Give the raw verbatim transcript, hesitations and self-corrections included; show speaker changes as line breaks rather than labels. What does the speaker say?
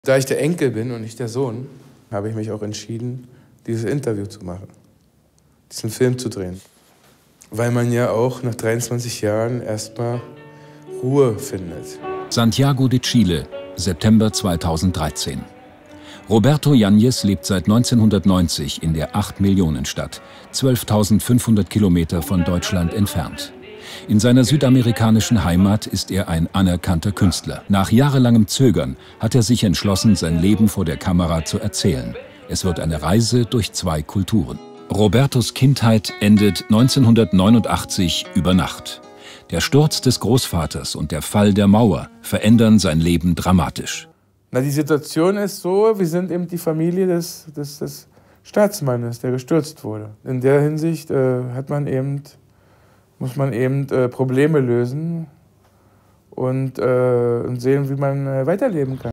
Da ich der Enkel bin und nicht der Sohn, habe ich mich auch entschieden, dieses Interview zu machen, diesen Film zu drehen. Weil man ja auch nach dreiundzwanzig Jahren erstmal Ruhe findet.
Santiago de Chile, September zweitausenddreizehn. Roberto Yáñez lebt seit neunzehnhundertneunzig in der acht-Millionen-Stadt, zwölftausendfünfhundert Kilometer von Deutschland entfernt. In seiner südamerikanischen Heimat ist er ein anerkannter Künstler. Nach jahrelangem Zögern hat er sich entschlossen, sein Leben vor der Kamera zu erzählen. Es wird eine Reise durch zwei Kulturen. Robertos Kindheit endet neunzehnhundertneunundachtzig über Nacht. Der Sturz des Großvaters und der Fall der Mauer verändern sein Leben dramatisch.
Na, die Situation ist so, wir sind eben die Familie des, des, des Staatsmannes, der gestürzt wurde. In der Hinsicht äh, hat man eben, muss man eben äh, Probleme lösen und, äh, und sehen, wie man äh, weiterleben kann.